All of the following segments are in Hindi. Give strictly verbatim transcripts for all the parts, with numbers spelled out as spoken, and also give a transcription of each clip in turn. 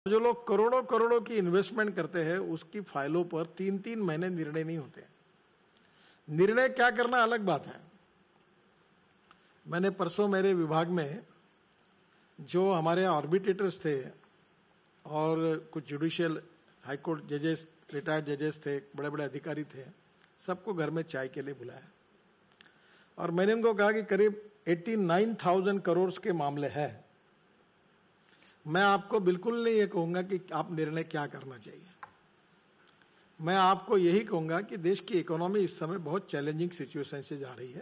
जो लोग करोड़ों करोड़ों की इन्वेस्टमेंट करते हैं उसकी फाइलों पर तीन तीन महीने निर्णय नहीं होते। निर्णय क्या करना अलग बात है। मैंने परसों मेरे विभाग में जो हमारे आर्बिट्रेटर्स थे और कुछ जुडिशियल हाईकोर्ट जजेस, रिटायर्ड जजेस थे, बड़े बड़े अधिकारी थे, सबको घर में चाय के लिए बुलाया और मैंने उनको कहा कि करीब नवासी हज़ार करोड़ के मामले हैं। मैं आपको बिल्कुल नहीं ये कहूंगा कि आप निर्णय क्या करना चाहिए। मैं आपको यही कहूंगा कि देश की इकोनॉमी इस समय बहुत चैलेंजिंग सिचुएशन से जा रही है,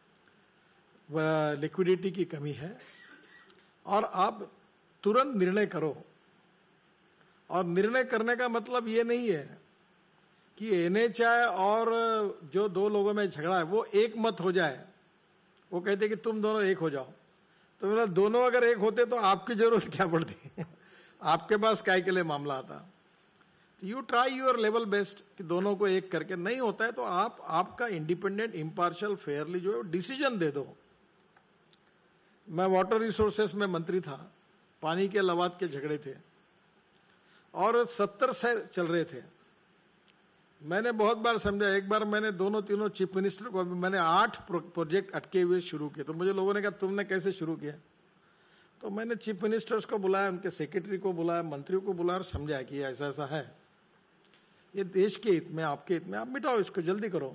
लिक्विडिटी की कमी है और आप तुरंत निर्णय करो। और निर्णय करने का मतलब ये नहीं है कि एनएचआई और जो दो लोगों में झगड़ा है वो एक मत हो जाए। वो कहते कि तुम दोनों एक हो जाओ, तो मेरा दोनों अगर एक होते तो आपकी जरूरत क्या पड़ती आपके पास काय के लिए मामला आता। तो you try your level best कि दोनों को एक करके, नहीं होता है तो आप आपका इंडिपेंडेंट इम्पार्शियल फेयरली जो है डिसीजन दे दो। मैं वाटर रिसोर्सेस में मंत्री था, पानी के लवाद के झगड़े थे और सत्तर से चल रहे थे। मैंने बहुत बार समझा, एक बार मैंने दोनों तीनों चीफ मिनिस्टर को, अभी मैंने आठ प्रोजेक्ट अटके हुए शुरू किए। तो मुझे लोगों ने कहा तुमने कैसे शुरू किया? तो मैंने चीफ मिनिस्टर्स को बुलाया, उनके सेक्रेटरी को बुलाया, मंत्रियों को बुलाया और समझाया कि ऐसा ऐसा है, ये देश के हित में, आपके हित में, आप मिटाओ इसको, जल्दी करो।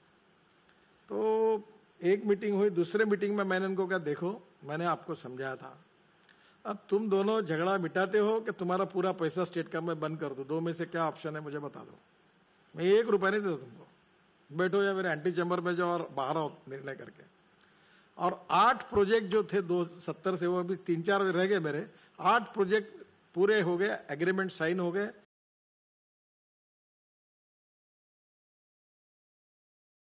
तो एक मीटिंग हुई, दूसरे मीटिंग में मैंने उनको कहा देखो मैंने आपको समझाया था, अब तुम दोनों झगड़ा मिटाते हो कि तुम्हारा पूरा पैसा स्टेट का मैं बंद कर दूं, दो में से क्या ऑप्शन है मुझे बता दो। मैं एक रुपया नहीं देता तुमको, बैठो या मेरे एंटी चैम्बर में जाओ और बाहर आओ निर्णय करके। और आठ प्रोजेक्ट जो थे दो सत्तर से, वो अभी तीन चार रह गए मेरे, आठ प्रोजेक्ट पूरे हो गए, एग्रीमेंट साइन हो गए